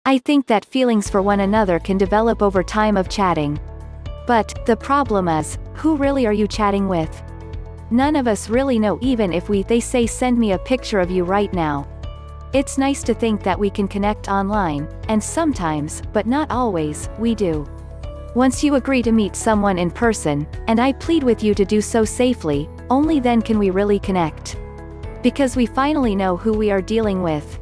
I think that feelings for one another can develop over time of chatting. But, the problem is, who really are you chatting with? None of us really know, even if they say send me a picture of you right now. It's nice to think that we can connect online, and sometimes, but not always, we do. Once you agree to meet someone in person, and I plead with you to do so safely, only then can we really connect. Because we finally know who we are dealing with.